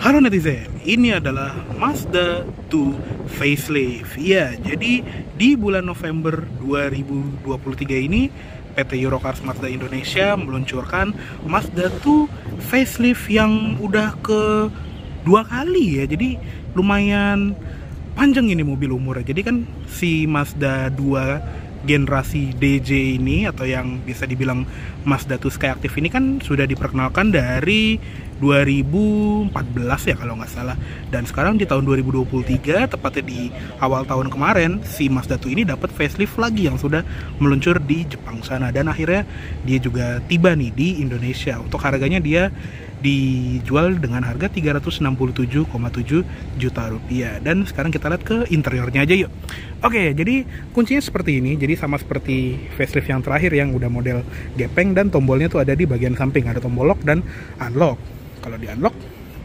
Halo netizen, ini adalah Mazda 2 facelift. Ya, jadi di bulan November 2023 ini PT Eurocars Mazda Indonesia meluncurkan Mazda 2 facelift yang udah kedua kali ya. Jadi lumayan panjang ini mobil umurnya. Jadi kan si Mazda 2 generasi DJ ini atau yang bisa dibilang Mazda 2 Skyactiv ini kan sudah diperkenalkan dari 2014 ya kalau nggak salah, dan sekarang di tahun 2023 tepatnya di awal tahun kemarin si Mazda 2 ini dapat facelift lagi yang sudah meluncur di Jepang sana, dan akhirnya dia juga tiba nih di Indonesia. Untuk harganya dia dijual dengan harga 367,7 juta rupiah. Dan sekarang kita lihat ke interiornya aja yuk. Oke, jadi kuncinya seperti ini. Jadi sama seperti facelift yang terakhir yang udah model gepeng, dan tombolnya tuh ada di bagian samping, ada tombol lock dan unlock. Kalau di unlock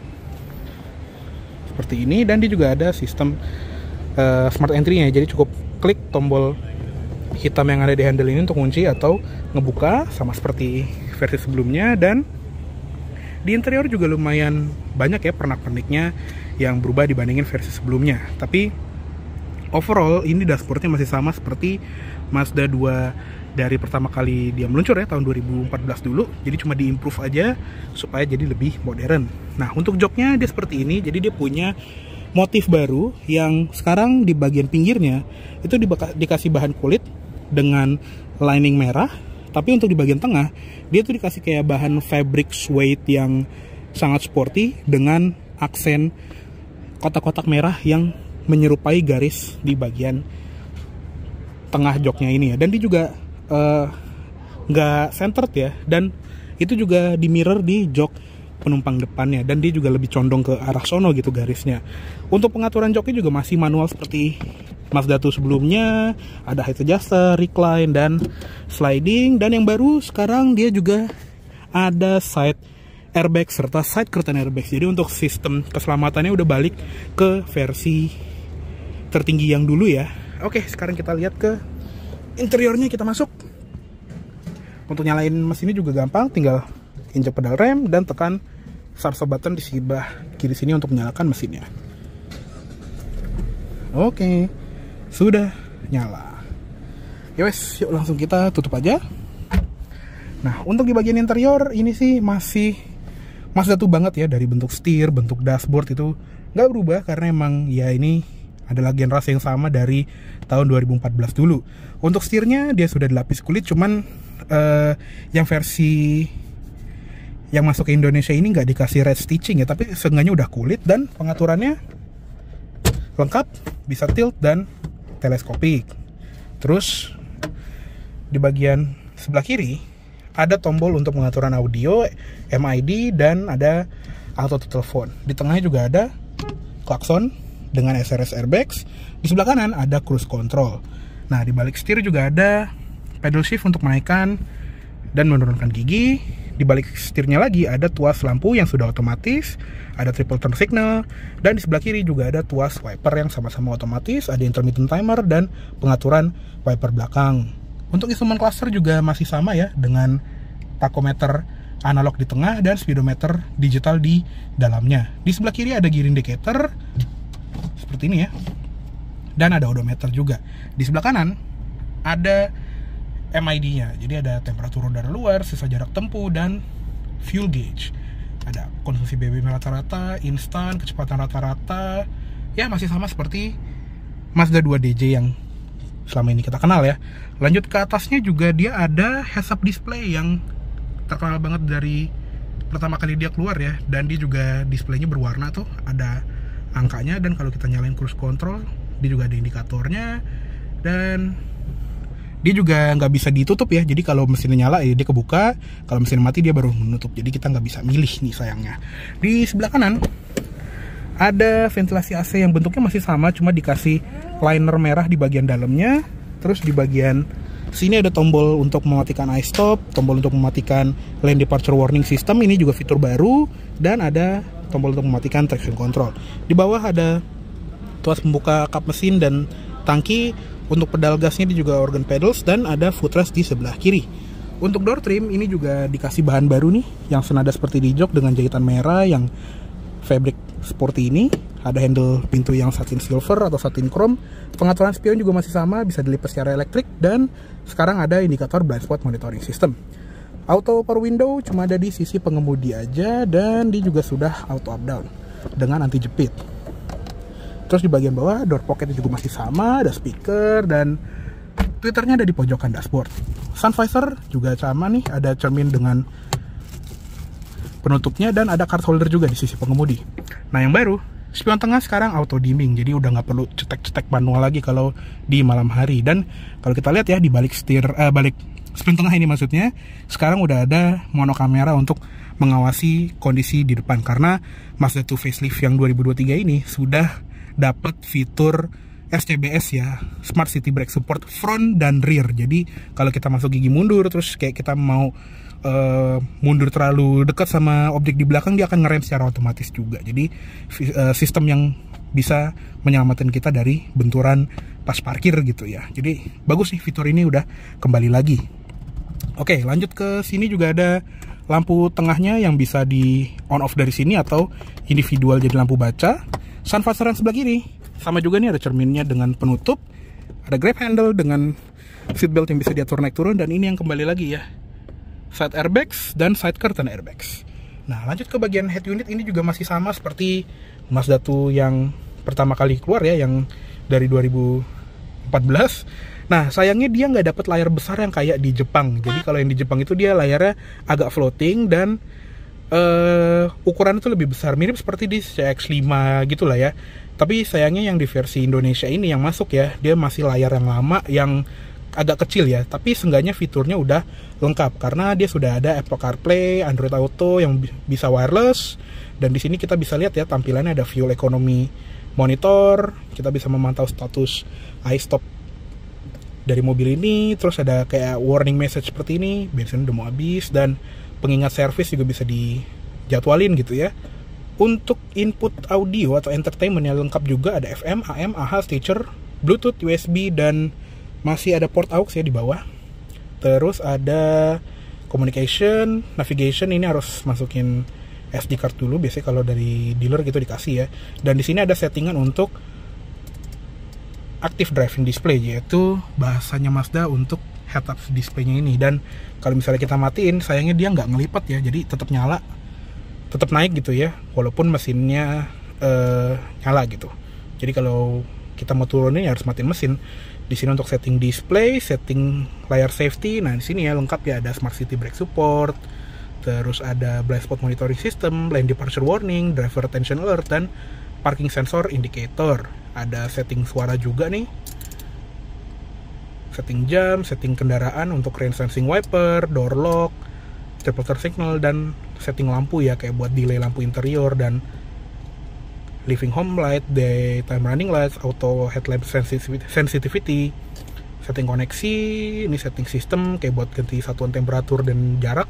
seperti ini, dan dia juga ada sistem smart entry-nya. Jadi cukup klik tombol hitam yang ada di handle ini untuk kunci atau ngebuka, sama seperti versi sebelumnya. Dan di interior juga lumayan banyak ya pernak-perniknya yang berubah dibandingin versi sebelumnya. Tapi overall ini dashboardnya masih sama seperti Mazda 2 dari pertama kali dia meluncur ya, tahun 2014 dulu. Jadi cuma di-improve aja supaya jadi lebih modern. Nah, untuk joknya dia seperti ini. Jadi dia punya motif baru yang sekarang di bagian pinggirnya itu dikasih bahan kulit dengan lining merah. Tapi untuk di bagian tengah, dia tuh dikasih kayak bahan fabric suede yang sangat sporty dengan aksen kotak-kotak merah yang menyerupai garis di bagian tengah joknya ini ya. Dan dia juga nggak centered ya, dan itu juga di mirror di jok penumpang depannya, dan dia juga lebih condong ke arah sono gitu garisnya. Untuk pengaturan joknya juga masih manual seperti Mazda 2 sebelumnya, ada height adjuster, recline, dan sliding. Dan yang baru sekarang dia juga ada side airbag serta side curtain airbag. Jadi untuk sistem keselamatannya udah balik ke versi tertinggi yang dulu ya. Oke, sekarang kita lihat ke interiornya, kita masuk. Untuk nyalain mesinnya juga gampang, tinggal injek pedal rem dan tekan start button di sebelah kiri sini untuk menyalakan mesinnya. Oke, sudah nyala. Ya wes, yuk langsung kita tutup aja. Nah, untuk di bagian interior ini sih masih Mazda 2 banget ya, dari bentuk setir, bentuk dashboard itu nggak berubah karena emang ya ini adalah generasi yang sama dari tahun 2014 dulu. Untuk setirnya dia sudah dilapis kulit, cuman yang versi yang masuk ke Indonesia ini nggak dikasih red stitching ya, tapi seenggaknya udah kulit. Dan pengaturannya lengkap, bisa tilt dan teleskopik. Terus di bagian sebelah kiri ada tombol untuk pengaturan audio, MID, dan ada auto telepon. Di tengahnya juga ada klakson dengan SRS airbags. Di sebelah kanan ada cruise control. Nah, di balik setir juga ada pedal shift untuk menaikkan dan menurunkan gigi. Di balik setirnya lagi ada tuas lampu yang sudah otomatis, ada triple turn signal, dan di sebelah kiri juga ada tuas wiper yang sama-sama otomatis, ada intermittent timer dan pengaturan wiper belakang. Untuk instrumen cluster juga masih sama ya, dengan tachometer analog di tengah dan speedometer digital di dalamnya. Di sebelah kiri ada gear indicator seperti ini ya, dan ada odometer juga. Di sebelah kanan ada MID-nya, jadi ada temperatur udara luar, sisa jarak tempuh, dan fuel gauge. Ada konsumsi BBM rata-rata, instan, kecepatan rata-rata. Ya masih sama seperti Mazda 2 DJ yang selama ini kita kenal ya. Lanjut ke atasnya juga dia ada heads up display yang terkenal banget dari pertama kali dia keluar ya. Dan dia juga displaynya berwarna tuh, ada angkanya, dan kalau kita nyalain cruise control dia juga ada indikatornya. Dan dia juga nggak bisa ditutup ya, jadi kalau mesinnya nyala ya dia kebuka, kalau mesin mati dia baru menutup, jadi kita nggak bisa milih nih sayangnya. Di sebelah kanan ada ventilasi AC yang bentuknya masih sama, cuma dikasih liner merah di bagian dalamnya. Terus di bagian sini ada tombol untuk mematikan iStop, tombol untuk mematikan lane departure warning system, ini juga fitur baru, dan ada tombol untuk mematikan traction control. Di bawah ada tuas pembuka kap mesin dan tangki. Untuk pedal gasnya dia juga organ pedals, dan ada footrest di sebelah kiri. Untuk door trim ini juga dikasih bahan baru nih, yang senada seperti di jok dengan jahitan merah yang fabric seperti ini. Ada handle pintu yang satin silver atau satin chrome. Pengaturan spion juga masih sama, bisa dilipat secara elektrik. Dan sekarang ada indikator blind spot monitoring system. Auto power window cuma ada di sisi pengemudi aja, dan dia juga sudah auto up down dengan anti jepit. Terus di bagian bawah door pocket juga masih sama, ada speaker, dan tweeternya ada di pojokan dashboard. Sun visor juga sama nih, ada cermin dengan penutupnya, dan ada card holder juga di sisi pengemudi. Nah yang baru, spion tengah sekarang auto dimming, jadi udah nggak perlu cetek-cetek manual lagi kalau di malam hari. Dan kalau kita lihat ya di balik balik spion tengah ini maksudnya, sekarang udah ada monokamera untuk mengawasi kondisi di depan, karena Mazda 2 facelift yang 2023 ini sudah dapat fitur SCBS ya, Smart City Brake Support front dan rear. Jadi kalau kita masuk gigi mundur, terus kayak kita mau mundur terlalu dekat sama objek di belakang, dia akan ngerem secara otomatis juga. Jadi sistem yang bisa menyelamatkan kita dari benturan pas parkir gitu ya. Jadi bagus sih, fitur ini udah kembali lagi. Oke, lanjut ke sini juga ada lampu tengahnya yang bisa di on off dari sini atau individual jadi lampu baca. Sun visor yang sebelah kiri sama juga nih, ada cerminnya dengan penutup, ada grab handle dengan seatbelt yang bisa diatur naik turun, dan ini yang kembali lagi ya, side airbags dan side curtain airbags. Nah lanjut ke bagian head unit, ini juga masih sama seperti Mazda 2 yang pertama kali keluar ya, yang dari 2014. Nah sayangnya dia nggak dapat layar besar yang kayak di Jepang. Jadi kalau yang di Jepang itu dia layarnya agak floating dan ukuran itu lebih besar, mirip seperti di CX-5 gitu lah ya. Tapi sayangnya yang di versi Indonesia ini yang masuk ya, dia masih layar yang lama yang agak kecil ya. Tapi seenggaknya fiturnya udah lengkap karena dia sudah ada Apple CarPlay, Android Auto yang bisa wireless. Dan di sini kita bisa lihat ya tampilannya, ada fuel economy monitor, kita bisa memantau status iStop dari mobil ini. Terus ada kayak warning message seperti ini, bensin udah mau habis, dan pengingat servis juga bisa dijadwalin gitu ya. Untuk input audio atau entertainment yang lengkap juga, ada FM, AM, AH, Stitcher, Bluetooth, USB, dan masih ada port aux ya di bawah. Terus ada communication, navigation, ini harus masukin SD card dulu, biasanya kalau dari dealer gitu dikasih ya. Dan di sini ada settingan untuk active driving display, yaitu bahasanya Mazda untuk head up display-nya ini. Dan kalau misalnya kita matiin, sayangnya dia nggak ngelipat ya, jadi tetap nyala, tetap naik gitu ya, walaupun mesinnya nyala gitu. Jadi kalau kita mau turunin ya harus matiin mesin. Di sini untuk setting display, setting layar safety. Nah di sini ya lengkap ya, ada Smart City Brake Support, terus ada blind spot monitoring system, lane departure warning, driver attention alert, dan parking sensor indicator. Ada setting suara juga nih, setting jam, setting kendaraan untuk rain sensing wiper, door lock, triple turn signal, dan setting lampu ya, kayak buat delay lampu interior dan living home light, daytime running lights, auto headlamp sensitivity, setting koneksi, ini setting sistem kayak buat ganti satuan temperatur dan jarak.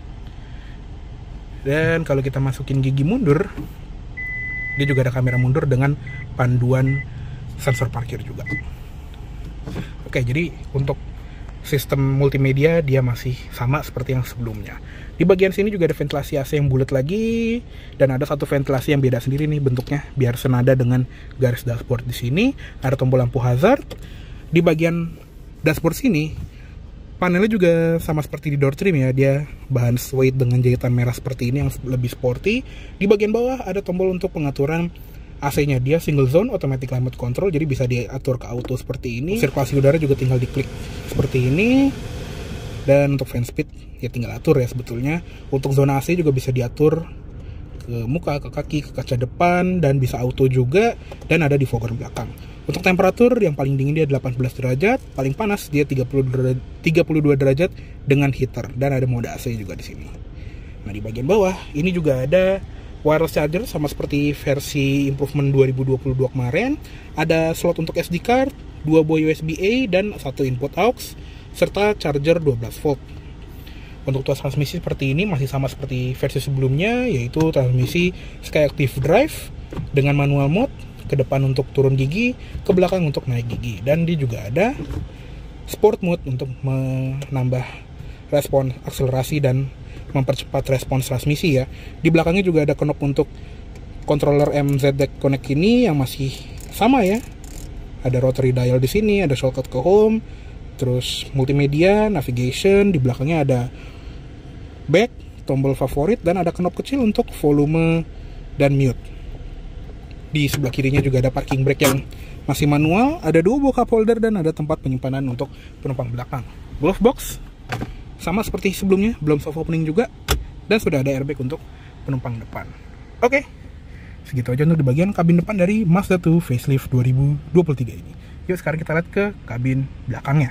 Dan kalau kita masukin gigi mundur, dia juga ada kamera mundur dengan panduan sensor parkir juga. Oke, jadi untuk sistem multimedia dia masih sama seperti yang sebelumnya. Di bagian sini juga ada ventilasi AC yang bulat lagi, dan ada satu ventilasi yang beda sendiri nih bentuknya biar senada dengan garis dashboard. Di sini ada tombol lampu hazard. Di bagian dashboard sini panelnya juga sama seperti di door trim ya, dia bahan suede dengan jahitan merah seperti ini yang lebih sporty. Di bagian bawah ada tombol untuk pengaturan AC-nya, dia single zone automatic climate control, jadi bisa diatur ke auto seperti ini. Sirkulasi udara juga tinggal diklik seperti ini. Dan untuk fan speed ya tinggal atur ya sebetulnya. Untuk zona AC juga bisa diatur ke muka, ke kaki, ke kaca depan, dan bisa auto juga, dan ada di fogger belakang. Untuk temperatur yang paling dingin dia 18 derajat, paling panas dia 32 derajat dengan heater, dan ada mode AC juga di sini. Nah di bagian bawah ini juga ada wireless charger sama seperti versi improvement 2022 kemarin. Ada slot untuk SD card, 2 buah USB-A dan 1 input aux, serta charger 12 volt. Untuk tuas transmisi seperti ini masih sama seperti versi sebelumnya, yaitu transmisi Skyactiv Drive dengan manual mode, ke depan untuk turun gigi, ke belakang untuk naik gigi. Dan dia juga ada sport mode untuk menambah respon akselerasi dan mempercepat respons transmisi ya. Di belakangnya juga ada knob untuk controller MZDEC Connect ini yang masih sama ya. Ada rotary dial di sini, ada shortcut ke home, terus multimedia, navigation, di belakangnya ada back, tombol favorit, dan ada knob kecil untuk volume dan mute. Di sebelah kirinya juga ada parking brake yang masih manual, ada 2 buah cup holder, dan ada tempat penyimpanan untuk penumpang belakang. Glove box sama seperti sebelumnya, belum soft opening juga, dan sudah ada airbag untuk penumpang depan. Oke, segitu aja untuk di bagian kabin depan dari Mazda 2 facelift 2023 ini. Yuk sekarang kita lihat ke kabin belakangnya.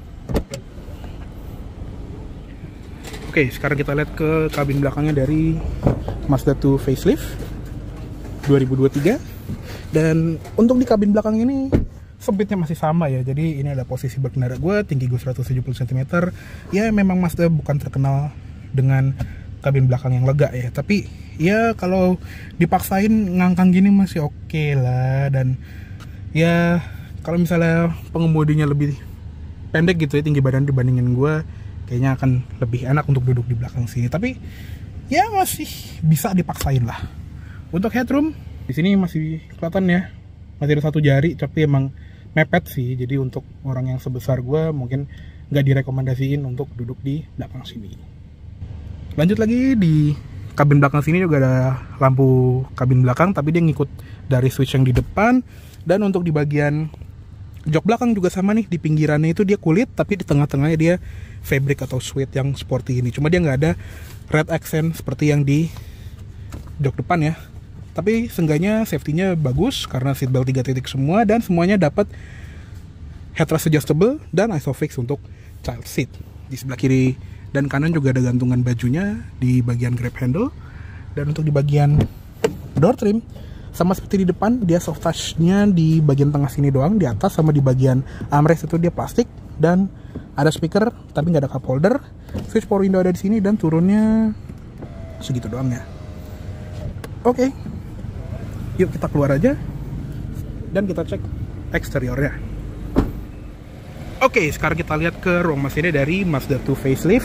Oke, sekarang kita lihat ke kabin belakangnya dari Mazda 2 facelift 2023. Dan untuk di kabin belakang ini sempitnya masih sama ya. Jadi ini ada posisi berkendara gue, tinggi gue 170 cm. Ya memang Mazda bukan terkenal dengan kabin belakang yang lega ya, tapi ya kalau dipaksain ngangkang gini masih oke lah. Dan ya kalau misalnya pengemudinya lebih pendek gitu ya, tinggi badan dibandingin gue, kayaknya akan lebih enak untuk duduk di belakang sini. Tapi ya masih bisa dipaksain lah. Untuk headroom di sini masih kelihatan ya, masih ada 1 jari, tapi emang mepet sih. Jadi untuk orang yang sebesar gue mungkin nggak direkomendasiin untuk duduk di belakang sini. Lanjut lagi, di kabin belakang sini juga ada lampu kabin belakang, tapi dia ngikut dari switch yang di depan. Dan untuk di bagian jok belakang juga sama nih, di pinggirannya itu dia kulit, tapi di tengah-tengahnya dia fabric atau suede yang sporty ini. Cuma dia nggak ada red accent seperti yang di jok depan ya. Tapi seenggaknya safety-nya bagus karena seatbelt 3 titik semua, dan semuanya dapat headrest adjustable dan isofix untuk child seat. Di sebelah kiri dan kanan juga ada gantungan bajunya di bagian grab handle. Dan untuk di bagian door trim sama seperti di depan, dia soft touch-nya di bagian tengah sini doang, di atas sama di bagian armrest itu dia plastik, dan ada speaker tapi nggak ada cup holder. Switch power window ada di sini, dan turunnya segitu doang ya. Oke. Yuk kita keluar aja dan kita cek eksteriornya. Oke, sekarang kita lihat ke ruang mesinnya dari Mazda 2 facelift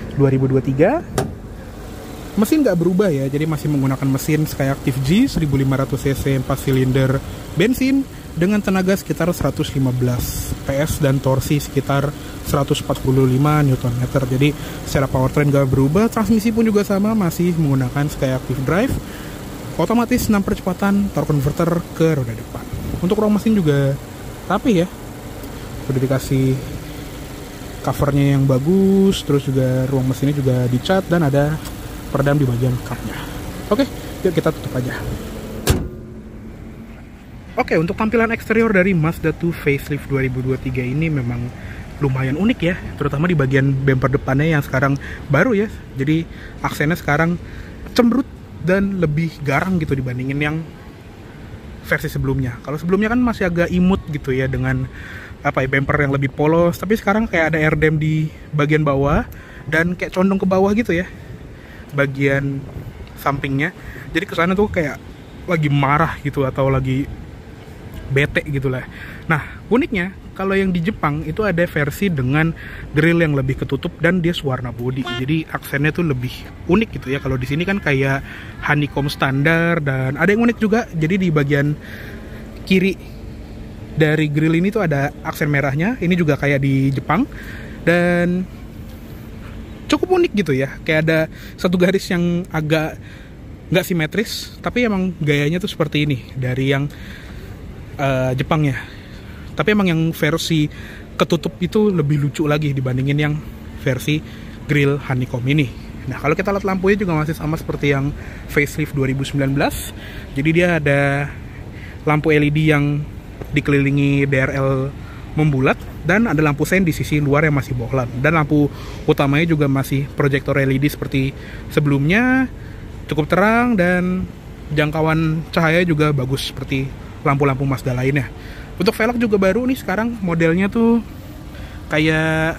2023. Mesin nggak berubah ya, jadi masih menggunakan mesin Skyactiv G 1500 cc 4 silinder bensin dengan tenaga sekitar 115 PS dan torsi sekitar 145 Nm. Jadi secara powertrain nggak berubah. Transmisi pun juga sama, masih menggunakan Skyactiv Drive. Otomatis 6 percepatan, torque converter ke roda depan. Untuk ruang mesin juga rapi ya, udah dikasih covernya yang bagus, terus juga ruang mesinnya juga dicat dan ada peredam di bagian cupnya. Oke, yuk kita tutup aja. Oke, untuk tampilan eksterior dari Mazda 2 facelift 2023 ini memang lumayan unik ya, terutama di bagian bumper depannya yang sekarang baru ya. Jadi aksennya sekarang cemberut dan lebih garang gitu dibandingin yang versi sebelumnya. Kalau sebelumnya kan masih agak imut gitu ya, dengan bumper yang lebih polos, tapi sekarang kayak ada airdam di bagian bawah dan kayak condong ke bawah gitu ya bagian sampingnya. Jadi kesannya tuh kayak lagi marah gitu atau lagi bete gitu lah. Nah, uniknya kalau yang di Jepang itu ada versi dengan grill yang lebih ketutup dan dia warna body. Jadi aksennya tuh lebih unik gitu ya. Kalau di sini kan kayak honeycomb standar, dan ada yang unik juga. Jadi di bagian kiri dari grill ini tuh ada aksen merahnya. Ini juga kayak di Jepang dan cukup unik gitu ya. Kayak ada satu garis yang agak nggak simetris, tapi emang gayanya tuh seperti ini dari yang Jepang ya. Tapi emang yang versi ketutup itu lebih lucu lagi dibandingin yang versi grill honeycomb ini. Nah, kalau kita lihat lampunya juga masih sama seperti yang facelift 2019. Jadi dia ada lampu LED yang dikelilingi DRL membulat, dan ada lampu sein di sisi luar yang masih bohlam. Dan lampu utamanya juga masih proyektor LED seperti sebelumnya, cukup terang dan jangkauan cahaya juga bagus seperti lampu-lampu Mazda lainnya. Untuk velg juga baru nih sekarang, modelnya tuh kayak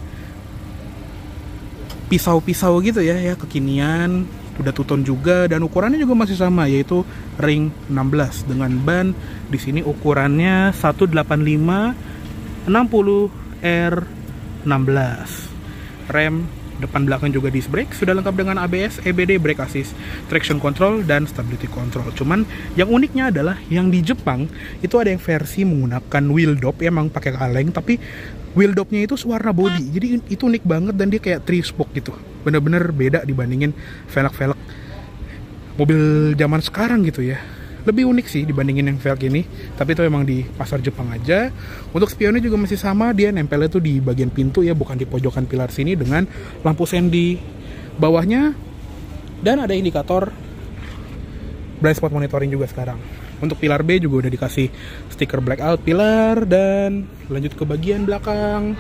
pisau-pisau gitu ya, kekinian, udah two-tone juga, dan ukurannya juga masih sama, yaitu ring 16 dengan ban di sini ukurannya 185 60 R16. Rem Depan belakang juga disc brake, sudah lengkap dengan ABS, EBD, brake assist, traction control, dan stability control. Cuman yang uniknya adalah yang di Jepang itu ada yang versi menggunakan wheel dop, emang pakai kaleng, tapi wheel dopnya itu warna body. Jadi itu unik banget dan dia kayak 3 spoke gitu. Bener-bener beda dibandingin velg-velg mobil zaman sekarang gitu ya. Lebih unik sih dibandingin yang velg ini, tapi itu memang di pasar Jepang aja. Untuk spionnya juga masih sama, dia nempelnya tuh di bagian pintu ya, bukan di pojokan pilar sini, dengan lampu sen di bawahnya. Dan ada indikator blind spot monitoring juga sekarang. Untuk pilar B juga udah dikasih stiker blackout pilar. Dan lanjut ke bagian belakang,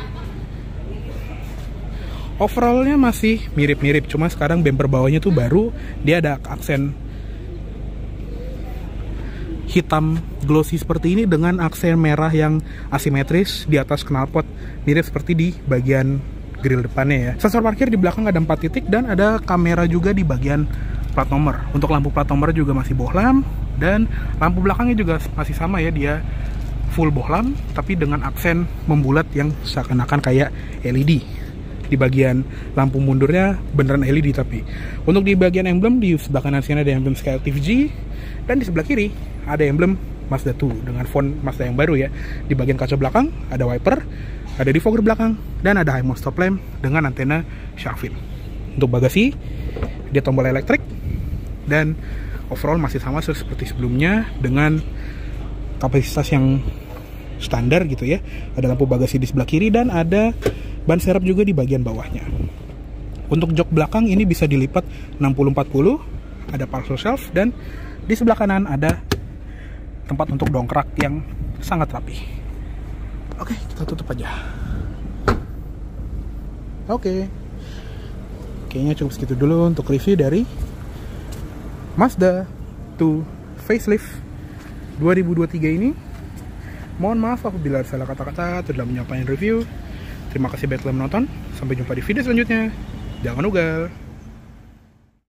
overallnya masih mirip-mirip, cuma sekarang bumper bawahnya tuh baru, dia ada aksen hitam glossy seperti ini dengan aksen merah yang asimetris di atas knalpot, mirip seperti di bagian grill depannya ya. Sensor parkir di belakang ada 4 titik dan ada kamera juga di bagian plat nomor. Untuk lampu plat nomor juga masih bohlam, dan lampu belakangnya juga masih sama ya, dia full bohlam tapi dengan aksen membulat yang seakan-akan kayak LED. Di bagian lampu mundurnya beneran LED, tapi untuk di bagian emblem di sebelah kanan sini ada emblem Skyactiv G, dan di sebelah kiri ada emblem Mazda 2 dengan font Mazda yang baru ya. Di bagian kaca belakang ada wiper, ada defogger belakang, dan ada high mount stop lamp dengan antena shark fin. Untuk bagasi dia tombol elektrik, dan overall masih sama seperti sebelumnya dengan kapasitas yang standar gitu ya. Ada lampu bagasi di sebelah kiri dan ada ban serep juga di bagian bawahnya. Untuk jok belakang ini bisa dilipat 60-40, ada parcel shelf, dan di sebelah kanan ada tempat untuk dongkrak yang sangat rapi. Oke, kita tutup aja. Oke. Kayaknya cukup segitu dulu untuk review dari Mazda 2 facelift 2023 ini. Mohon maaf apabila ada salah kata-kata atau dalam menyampaikan review. Terima kasih banyak telah menonton. Sampai jumpa di video selanjutnya. Jangan ugal.